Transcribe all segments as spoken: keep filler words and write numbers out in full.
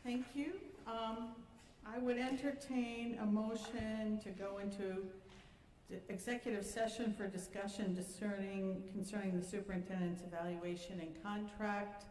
Thank you. Um, I would entertain a motion to go into executive session for discussion discerning concerning the superintendent's evaluation and contract.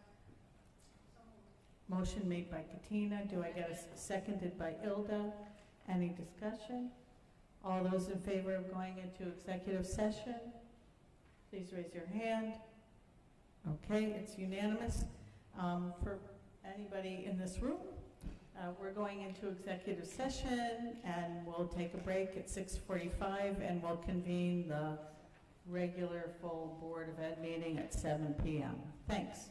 Motion made by Katina. Do I get a seconded by Ilda? Any discussion? All those in favor of going into executive session, please raise your hand. Okay, it's unanimous. Um, for anybody in this room, uh, we're going into executive session and we'll take a break at six forty-five and we'll convene the regular full Board of Ed meeting at seven p m Thanks.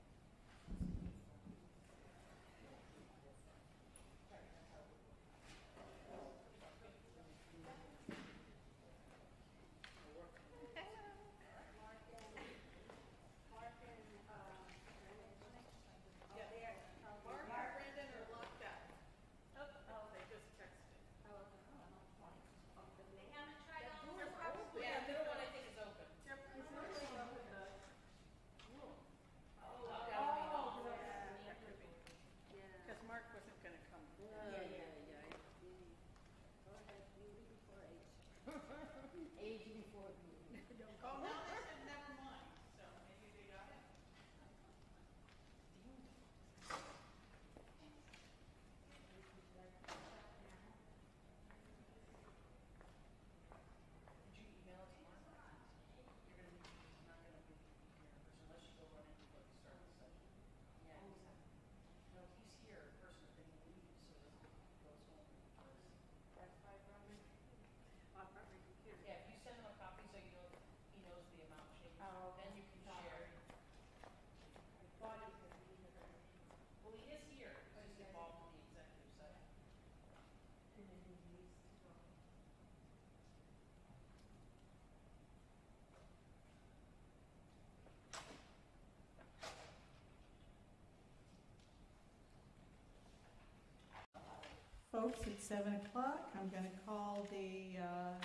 Folks, it's seven o'clock. I'm going to call the uh,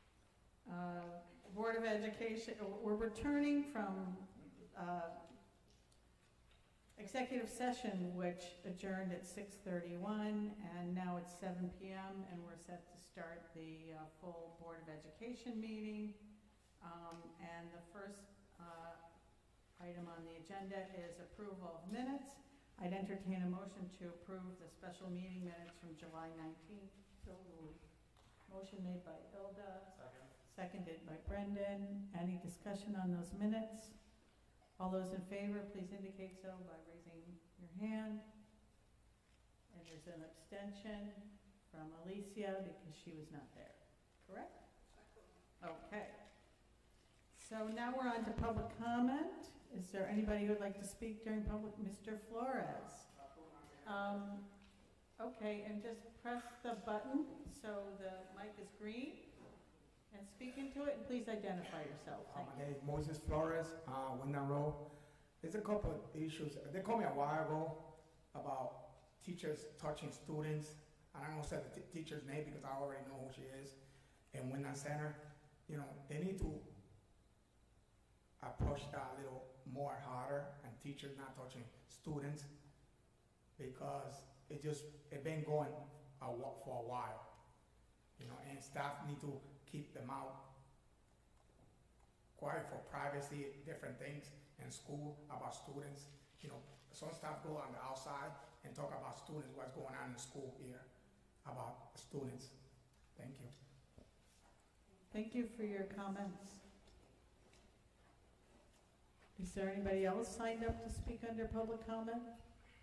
uh, Board of Education. We're returning from uh, executive session, which adjourned at six thirty-one, and now it's seven p m and we're set to start the uh, full Board of Education meeting. Um, and the first uh, item on the agenda is approval of minutes. I'd entertain a motion to approve the special meeting minutes from July nineteenth. Motion made by Ilda. Second. Seconded by Brendan. Any discussion on those minutes? All those in favor, please indicate so by raising your hand. And there's an abstention from Alicia because she was not there. Correct? Okay. So now we're on to public comment. Is there anybody who would like to speak during public? Mister Flores. Um, okay, and just press the button so the mic is green and speak into it, and please identify yourself. Uh, my name is Moses Flores, uh, Wyndham Road. There's a couple of issues. They called me a while ago about teachers touching students. And I don't say the t teacher's name because I already know who she is. In Wyndham Center, you know, they need to approach that a little more harder, and teachers not touching students, because it just it been going a, for a while, you know, and staff need to keep them out quiet for privacy, different things in school about students. You know, some staff go on the outside and talk about students, what's going on in school here about students. Thank you. Thank you for your comments. Is there anybody else signed up to speak under public comment?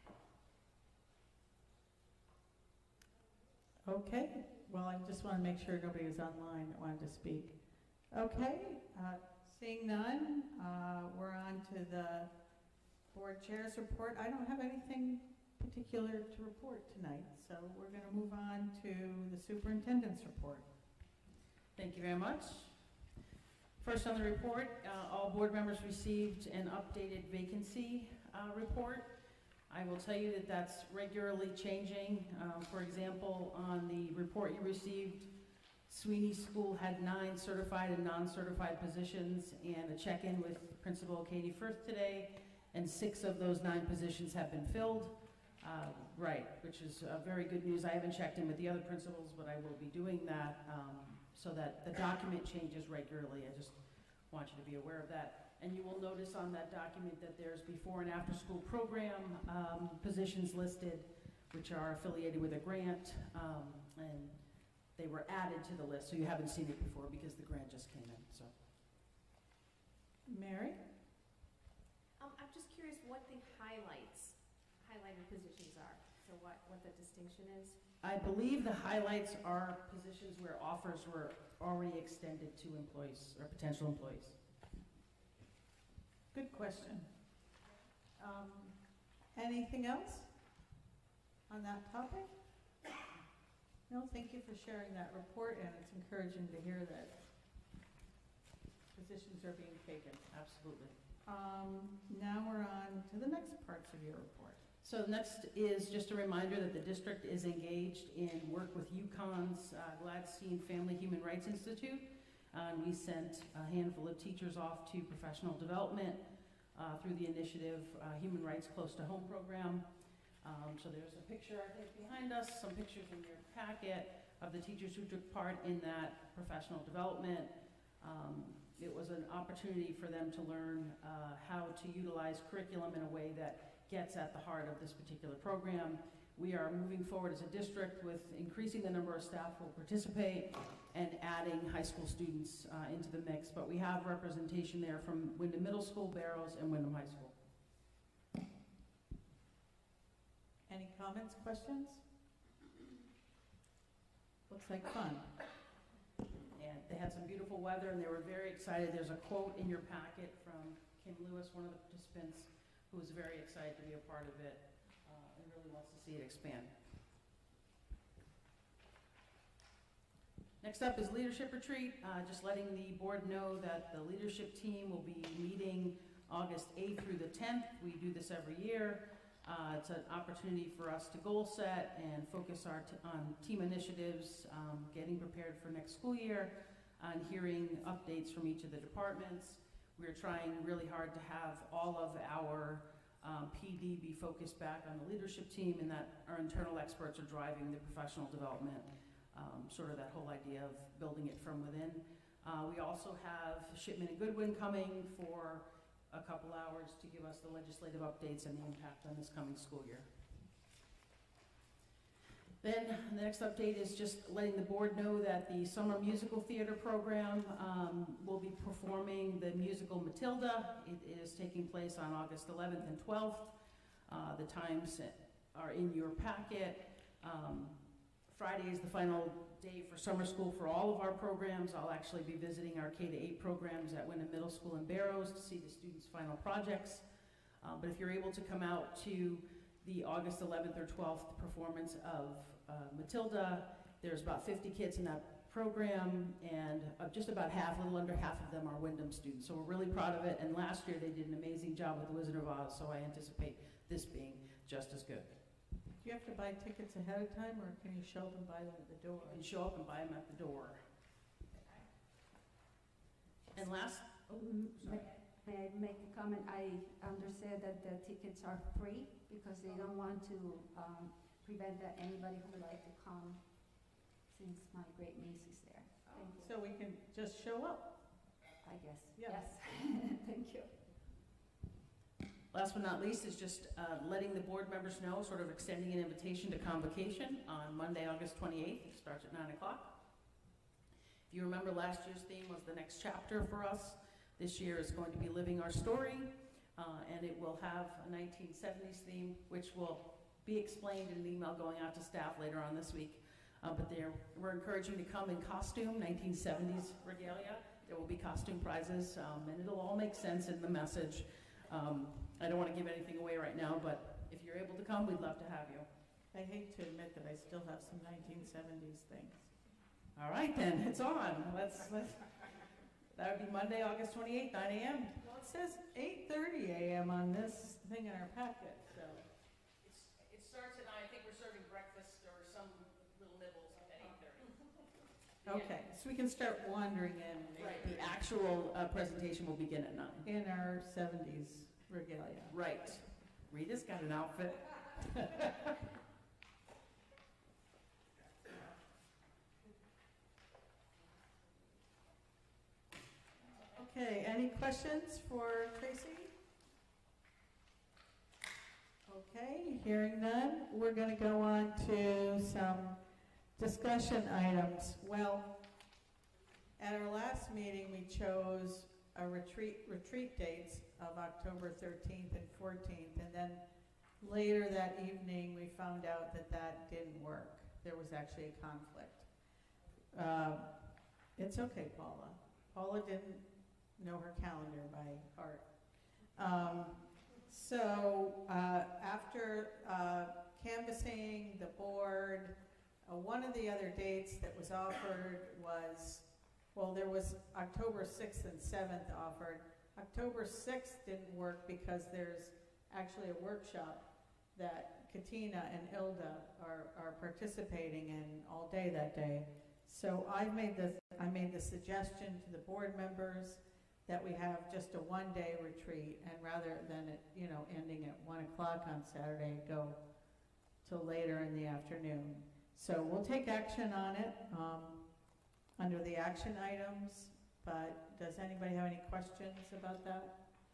Okay, well, I just want to make sure nobody was online that wanted to speak. Okay, uh, seeing none, uh, we're on to the board chair's report. I don't have anything particular to report tonight, so we're going to move on to the superintendent's report. Thank you very much. First on the report, uh, all board members received an updated vacancy uh, report. I will tell you that that's regularly changing. Um, for example, on the report you received, Sweeney School had nine certified and non-certified positions, and a check-in with Principal Katie Firth today, and six of those nine positions have been filled. Uh, Uh, Right, which is uh, very good news. I haven't checked in with the other principals, but I will be doing that um, so that the document changes regularly. I just want you to be aware of that. And you will notice on that document that there's before and after school program um, positions listed, which are affiliated with a grant, um, and they were added to the list, so you haven't seen it before because the grant just came in, so. Mary? Um, I'm just curious what the highlights, highlighted positions are. So what, what the distinction is? I believe the highlights are positions where offers were already extended to employees or potential employees. Good question. Um, Anything else on that topic? No, thank you for sharing that report, and it's encouraging to hear that positions are being taken. Absolutely. Um, Now we're on to the next parts of your report. So next is just a reminder that the district is engaged in work with UConn's uh, Gladstein Family Human Rights Institute. Uh, and we sent a handful of teachers off to professional development uh, through the initiative uh, Human Rights Close to Home program. Um, so there's a picture, I think, behind us, some pictures in your packet of the teachers who took part in that professional development. Um, it was an opportunity for them to learn uh, how to utilize curriculum in a way that gets at the heart of this particular program. We are moving forward as a district with increasing the number of staff who will participate and adding high school students uh, into the mix, but we have representation there from Wyndham Middle School, Barrows, and Wyndham High School. Any comments, questions? Looks like fun. And they had some beautiful weather, and they were very excited. There's a quote in your packet from Kim Lewis, one of the participants, who was very excited to be a part of it uh, and really wants to see it expand. Next up is Leadership Retreat. Uh, just letting the board know that the leadership team will be meeting August eighth through the tenth. We do this every year. Uh, it's an opportunity for us to goal set and focus our t on team initiatives, um, getting prepared for next school year, and hearing updates from each of the departments. We're trying really hard to have all of our um, P D be focused back on the leadership team, and that our internal experts are driving the professional development, um, sort of that whole idea of building it from within. Uh, we also have Shipman and Goodwin coming for a couple hours to give us the legislative updates and the impact on this coming school year. Then the next update is just letting the board know that the summer musical theater program um, will be performing the musical Matilda. It is taking place on August eleventh and twelfth. Uh, the times are in your packet. Um, Friday is the final day for summer school for all of our programs. I'll actually be visiting our K to eight programs at Wyndham Middle School and Barrows to see the students' final projects. Uh, but if you're able to come out to the August eleventh or twelfth performance of uh, Matilda, there's about fifty kids in that program, and uh, just about half, a little under half of them are Wyndham students. So we're really proud of it, and last year they did an amazing job with The Wizard of Oz, so I anticipate this being just as good. Do you have to buy tickets ahead of time, or can you show them, buy them at the door? You can show up and buy them at the door. And last, oh, sorry. May I make a comment? I understand that the tickets are free because they don't want to um, prevent that anybody who would like to come, since my great niece is there. Thank you. So we can just show up. I guess. Yeah. Yes. Thank you. Last but not least is just uh, letting the board members know, sort of extending an invitation to convocation on Monday, August twenty-eighth. It starts at nine o'clock. If you remember, last year's theme was the next chapter for us. This year is going to be Living Our Story, uh, and it will have a nineteen seventies theme, which will be explained in an email going out to staff later on this week. Uh, but there, we're encouraging you to come in costume, nineteen seventies regalia. There will be costume prizes, um, and it'll all make sense in the message. Um, I don't want to give anything away right now, but if you're able to come, we'd love to have you. I hate to admit that I still have some nineteen seventies things. All right, then, it's on. Let's, let's, that would be Monday, August twenty-eighth, nine A M Well, it says eight thirty A M on this thing in our packet, so. It's, it starts at nine. I think we're serving breakfast or some little nibbles at eight thirty. Okay, so we can start wandering in. Right, the actual uh, presentation will begin at nine. In our seventies regalia. Right. Rita's got an outfit. any questions for Tracy? Okay, hearing none, we're going to go on to some discussion items. Well, at our last meeting, we chose a retreat, retreat dates of October thirteenth and fourteenth, and then later that evening, we found out that that didn't work. There was actually a conflict. Uh, it's okay, Paula. Paula didn't know her calendar by heart. Um, so uh, after uh, canvassing the board, uh, one of the other dates that was offered was, well, there was October sixth and seventh offered. October sixth didn't work because there's actually a workshop that Katina and Ilda are, are participating in all day that day. So I made the, I made the suggestion to the board members that we have just a one-day retreat, and rather than it, you know, ending at one o'clock on Saturday, go till later in the afternoon. So we'll take action on it um, under the action items, but does anybody have any questions about that?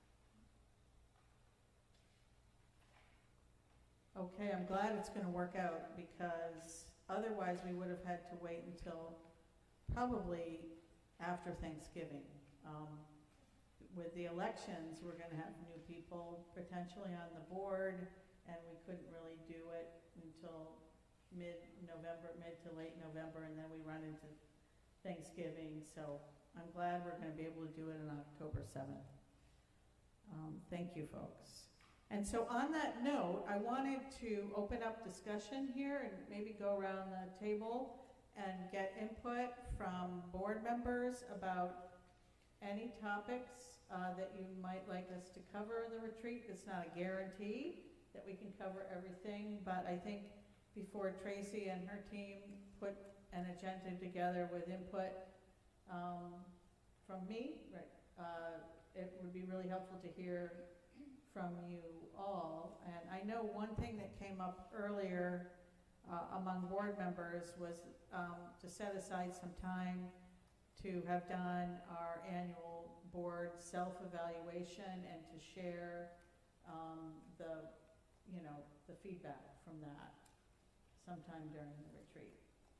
Okay, I'm glad it's going to work out, because otherwise we would have had to wait until probably after Thanksgiving. Um, with the elections, we're going to have new people potentially on the board, and we couldn't really do it until mid-November, mid to late November, and then we run into Thanksgiving. So I'm glad we're going to be able to do it on October seventh. Um, thank you, folks. And so on that note, I wanted to open up discussion here and maybe go around the table and get input from board members about any topics uh, that you might like us to cover in the retreat. It's not a guarantee that we can cover everything, but I think before Tracy and her team put an agenda together with input um, from me, right, uh, it would be really helpful to hear from you all. And I know one thing that came up earlier uh, among board members was um, to set aside some time to have done our annual board self-evaluation and to share um, the, you know, the feedback from that sometime during the retreat.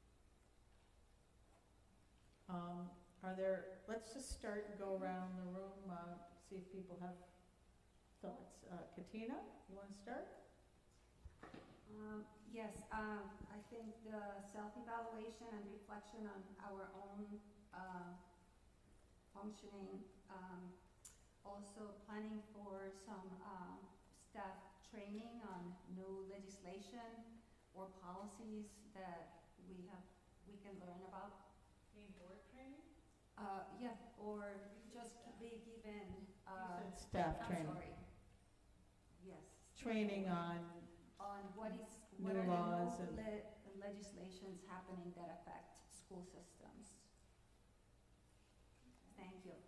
Um, are there, let's just start and go around the room, uh, see if people have thoughts. Uh, Katina, you want to start? Um, yes, um, I think the self-evaluation and reflection on our own uh, functioning, um, also planning for some um, staff training on new legislation or policies that we have, we can learn about. Being board training? Uh, yeah, or just be given. Uh, You said staff I'm training. sorry. Yes. Training on On what is what new are laws the and new le- legislations happening that affect school systems. Thank you.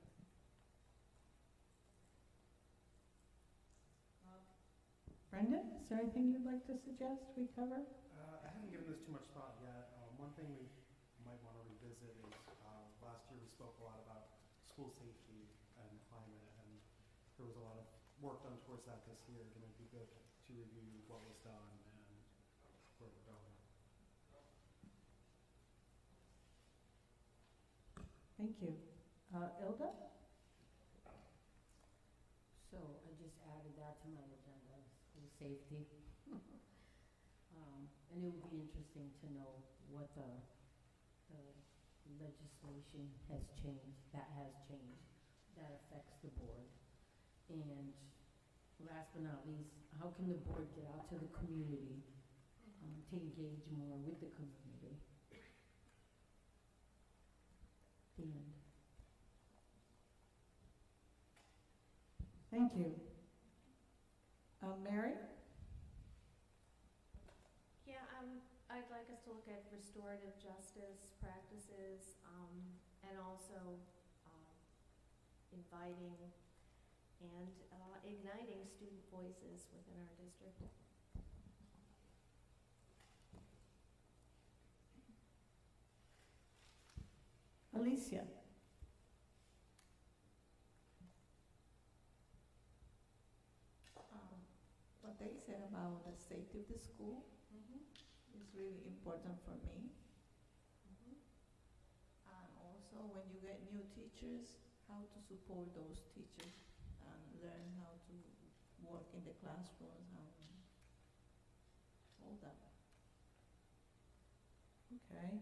Brendan, is there anything you'd like to suggest we cover? Uh, I haven't given this too much thought yet. Um, one thing we might want to revisit is uh, last year we spoke a lot about school safety and climate, and there was a lot of work done towards that this year. It might be good to review what was done and where we're going. Thank you. Uh, Ilda? So I just added that to my agenda, school safety. um, and it would be interesting to know what the, the legislation has changed, that has changed, that affects the board. And last but not least, how can the board get out to the community um, to engage more with the community? The end. Thank you. Uh, Mary? Yeah, um, I'd like us to look at restorative justice practices, um, and also, um, inviting and, uh, igniting student voices within our district. Alicia? about the safety of the school. Mhm. It's really important for me. Mhm. And also, when you get new teachers, how to support those teachers and learn how to work in the classrooms and all that. Okay.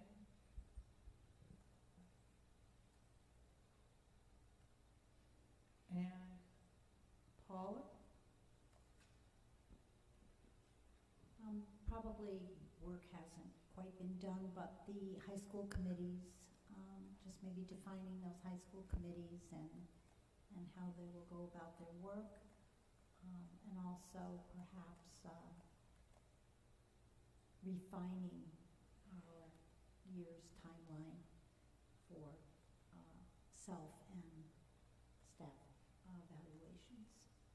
And Paula? Um, probably work hasn't quite been done, but the high school committees, um, just maybe defining those high school committees and, and how they will go about their work. Um, and also perhaps, uh, refining our year's timeline for, uh, self and staff uh, evaluations.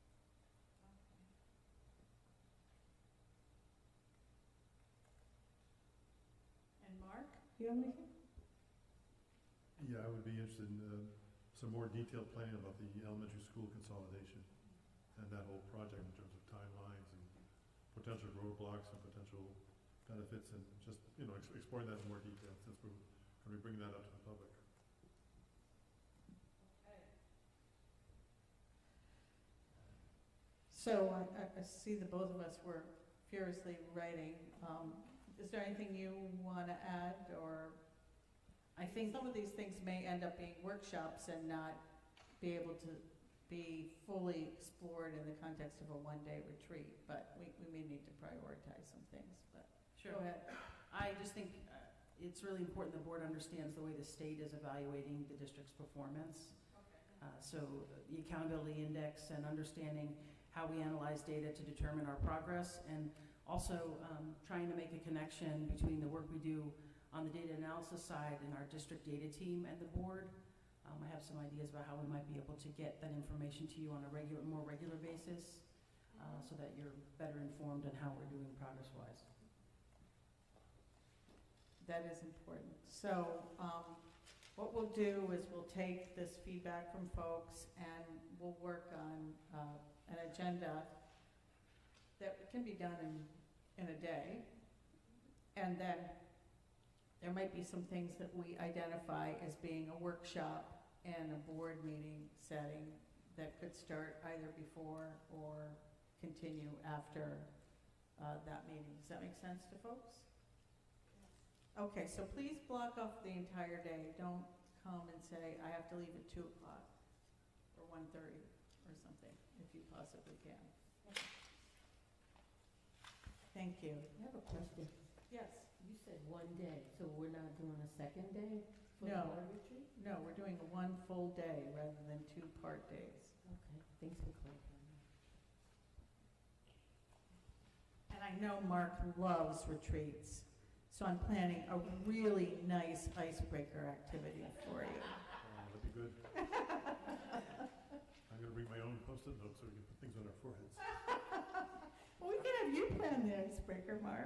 And Mark, you have anything? Yeah, I would be interested in uh, some more detailed planning about the elementary school consolidation and that whole project in terms of timelines and potential roadblocks and potential benefits, and just, you know, ex- exploring that in more detail since we're going to be bringing that out to the public. So I, I- I see the both of us were furiously writing. Um, Is there anything you want to add, or? I think some of these things may end up being workshops and not be able to be fully explored in the context of a one-day retreat, but we, we may need to prioritize some things, but Sure. go ahead. I just think uh, it's really important the board understands the way the state is evaluating the district's performance. Uh, So the accountability index and understanding how we analyze data to determine our progress, and also um, trying to make a connection between the work we do on the data analysis side and our district data team and the board. Um, I have some ideas about how we might be able to get that information to you on a regular, more regular basis, uh, so that you're better informed on how we're doing progress-wise. That is important. So um, what we'll do is we'll take this feedback from folks and we'll work on uh, an agenda that can be done in, in a day. And then there might be some things that we identify as being a workshop and a board meeting setting that could start either before or continue after uh, that meeting. Does that make sense to folks? Okay, so please block off the entire day. Don't come and say, I have to leave at two o'clock or one thirty or something, if you possibly can. Thank you. I have a question. Yes. You said one day, so we're not doing a second day for the No. board retreat? No, we're doing a one full day rather than two part days. Okay, thanks for clarifying. And I know Mark loves retreats, so I'm planning a really nice icebreaker activity for you. Uh, that'd be good. I'm going to bring my own post-it notes so we can put things on our foreheads. Well, we can have you plan the icebreaker, Mark.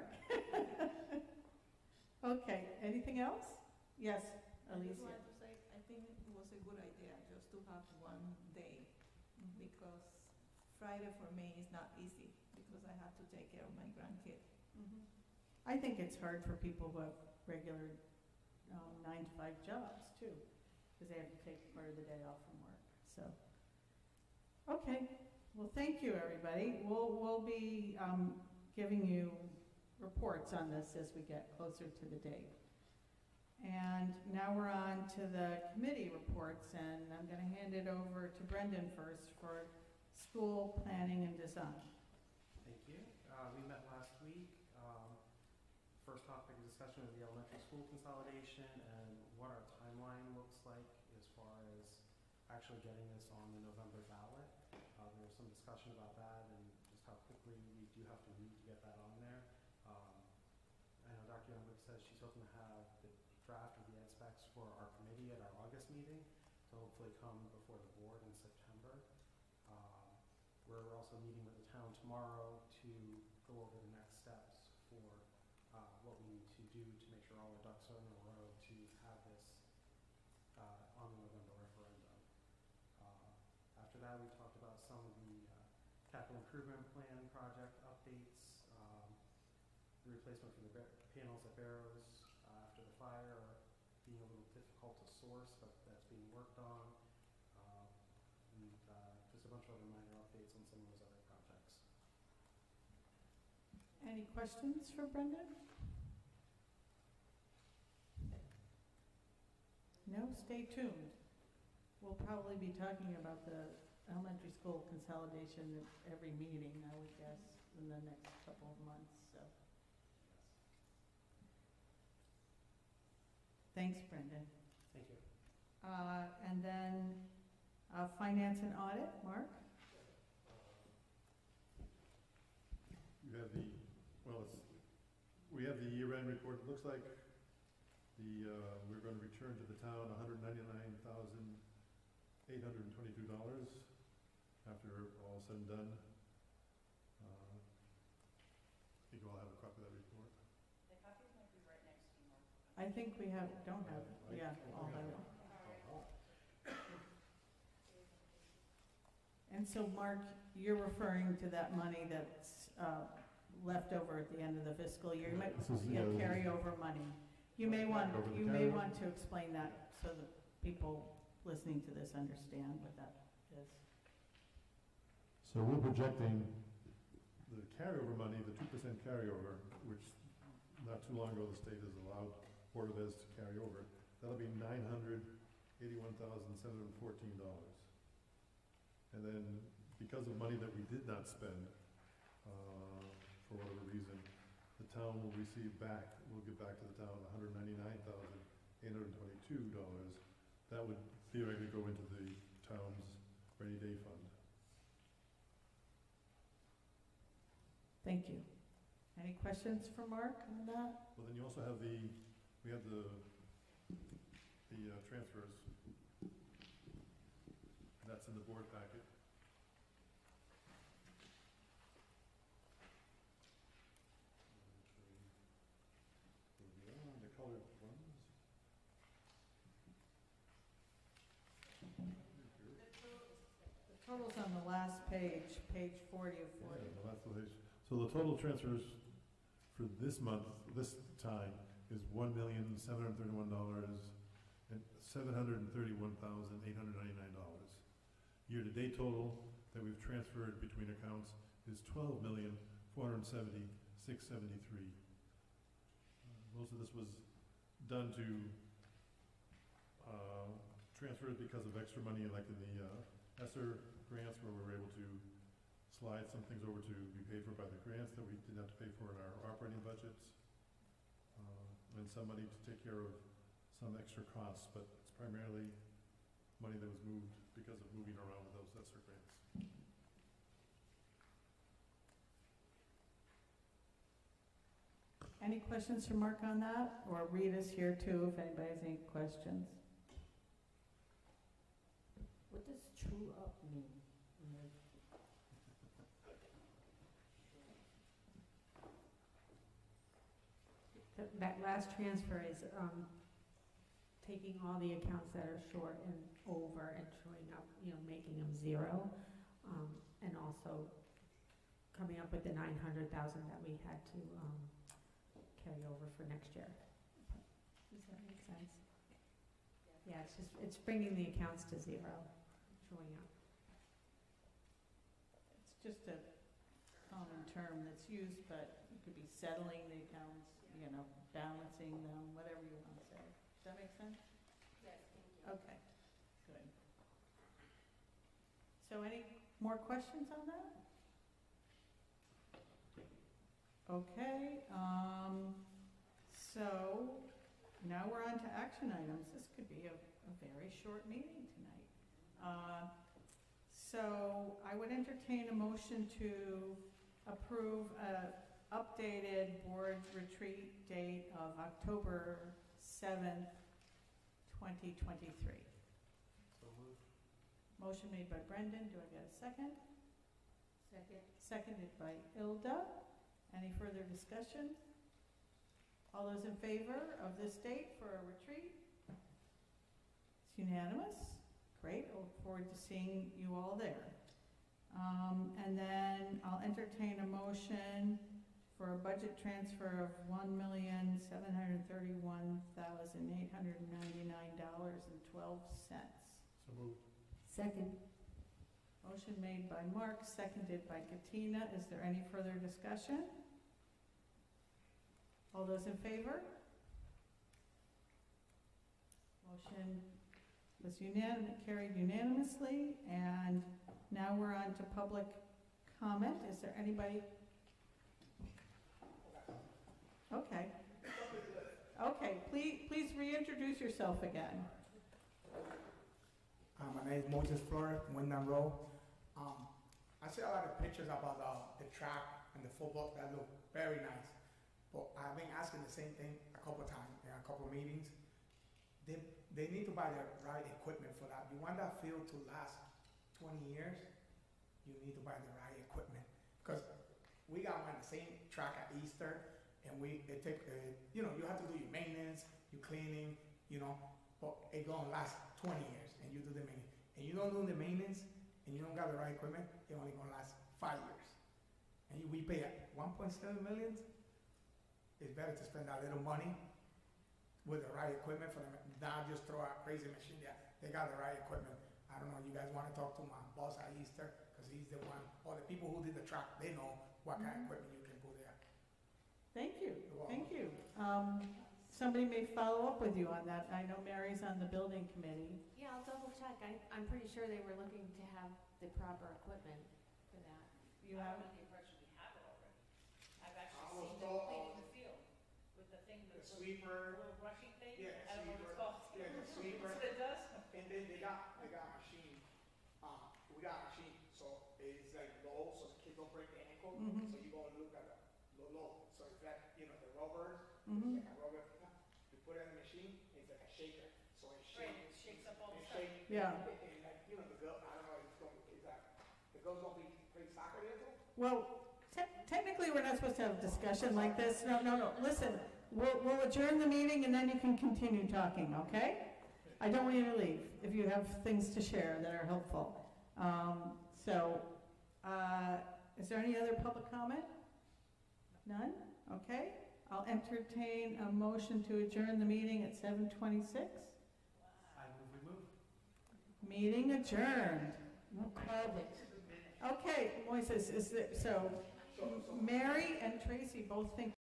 Okay, anything else? Yes, I just Alicia. wanted to say, I think it was a good idea just to have one day, because Friday for me is not easy, because I have to take care of my grandkid. Mhm. I think it's hard for people who have regular um, nine to five jobs too, because they have to take part of the day off from work, so. Okay, well, thank you, everybody. We'll, we'll be um, giving you reports on this as we get closer to the date. And now we're on to the committee reports, and I'm going to hand it over to Brendan first for school planning and design. Thank you. Uh, we met last week. Um, first topic of discussion was the elementary school consolidation and what our timeline looks like as far as actually getting this on the November ballot. Uh, there was some discussion about that and just how quickly we do have to move to get that on there. Um, I know Doctor Youngwood says she's hoping to have the draft of the ed specs for our committee at our August meeting to hopefully come before the board in September. Um, we're also meeting with the town tomorrow to go over the next steps for uh, what we need to do to make sure all the ducks are in a row to have this uh, on the November referendum. Uh, after that, we talked about some of the uh, capital improvement plan project updates replacement for the ba- panels at Barrows uh, after the fire are being a little difficult to source, but that's being worked on. Uh, and uh, just a bunch of other minor updates on some of those other projects. Any questions for Brendan? No, stay tuned. We'll probably be talking about the elementary school consolidation at every meeting, I would guess, in the next couple of months, so. Thanks, Brendan. Thank you. Uh, and then, uh, finance and audit, Mark? You have the, well, it's, we have the year-end report. It looks like the, uh, we're going to return to the town one hundred ninety-nine thousand eight hundred twenty-two dollars after all said and done. Uh, I think you all have a copy of that report. The copies might be right next to you, Mark. I think we have, don't have, it. I- yeah, I all got have it. it. And so, Mark, you're referring to that money that's uh, left over at the end of the fiscal year. You might, This is, yeah, uh, carryover money. You may want, Over the you may carryover. want to explain that so that people listening to this understand what that is. So we're projecting the carryover money, the two percent carryover, which not too long ago the state has allowed Board of Eds to carry over. That'll be nine hundred eighty-one thousand seven hundred fourteen dollars. And then because of money that we did not spend, uh, for whatever reason, the town will receive back, we'll give back to the town one hundred ninety-nine thousand eight hundred twenty-two dollars. That would theoretically go into the town's rainy day fund. Thank you. Any questions for Mark on that? Well, then you also have the, we have the, the uh, transfers. That's in the board packet. The colored ones. The total's on the last page, page forty of Yeah, forty. the last page. So the total transfers for this month, this time, is one million, seven hundred thirty-one dollars and seven hundred thirty-one thousand, eight hundred ninety-nine dollars. Year-to-date total that we've transferred between accounts is twelve million, four hundred seventy, six seventy-three. Most of this was done to, uh, transfer it because of extra money, like in the, uh, ESSER grants, where we were able to slide some things over to be paid for by the grants that we didn't have to pay for in our operating budgets. Uh, and some money to take care of some extra costs, but it's primarily money that was moved because of moving around with those ESSER grants. Any questions for Mark on that? Or Rita's here too, if anybody has any questions. What does true up mean? in the- That, that last transfer is, um, taking all the accounts that are short and over and showing up, you know, making them zero. Um, and also coming up with the nine hundred thousand that we had to, um, carry over for next year. Does that make sense? Yeah, it's just, it's bringing the accounts to zero, showing up. It's just a common term that's used, but it could be settling the accounts, you know, balancing them, whatever you want to say. Does that make sense? Yes, thank you. Okay, good. So any more questions on that? Okay, um, so now we're on to action items. This could be a, a very short meeting tonight. Uh, so I would entertain a motion to approve a updated board retreat date of October seventh, twenty twenty-three. So moved. Motion made by Brendan, do I get a second? Second. Seconded by Ilda. Any further discussion? All those in favor of this date for a retreat? It's unanimous. Great, I look forward to seeing you all there. Um, and then I'll entertain a motion for a budget transfer of one million, seven hundred thirty-one thousand, eight hundred ninety-nine dollars and twelve cents. So moved. Second. Motion made by Mark, seconded by Katina. Is there any further discussion? All those in favor? Motion was unanim- carried unanimously, and now we're on to public comment. Is there anybody? Okay. Okay, please, please reintroduce yourself again. Uh, my name is Moses Flores, Wyndham Road. Um, I see a lot of pictures about uh, the track and the football that look very nice. But I've been asking the same thing a couple of times in a couple of meetings. They, they need to buy the right equipment for that. You want that field to last twenty years, you need to buy the right equipment. Because we got one the same track at Easter, and we, it take, uh, you know, you have to do your maintenance, your cleaning, you know, but it gonna last twenty years, and you do the maintenance. And you don't do the maintenance, and you don't got the right equipment, it only gonna last five years. And you, we pay one point seven million. It's better to spend that little money with the right equipment for them, not just throw out crazy machine. Yeah, they got the right equipment. I don't know, you guys wanna talk to my boss at Easter, cause he's the one, or the people who did the track, they know what kind of equipment you can put there. Thank you, You're welcome. thank you. Um, somebody may follow up with you on that. I know Mary's on the building committee. Yeah, I'll double check. I, I'm pretty sure they were looking to have the proper equipment for that. You have it? the impression we have it already. I've I actually was seen them told, cleaning um, the field with the thing, The the little sweeper, little brushing thing. yeah, I don't know what sweeper, it's called. yeah, the sweeper. That's what it does? And then they got, they got a machine, uh, we got a machine, so it's like low, so the kid don't break the ankle. Mhm. So you go and look at the, the low, so it's like, you know, the rubbers, Mhm. it's like a rubber, you put it in the machine, it's like a shaker, so it Right, shakes. it shakes up all the It stuff. shakes. Yeah. And and like, you know, the girl, I don't know, it's going, it's like, the girls don't be playing soccer there too? Well, te- technically, we're not supposed to have a discussion like this. No, no, no, listen, we'll, we'll adjourn the meeting and then you can continue talking, okay? I don't want you to leave if you have things to share that are helpful. Um, so, uh, is there any other public comment? None? Okay. I'll entertain a motion to adjourn the meeting at seven twenty-six. I move we move. Meeting adjourned. No problem. Okay, Moises, is there, so Mary and Tracy both think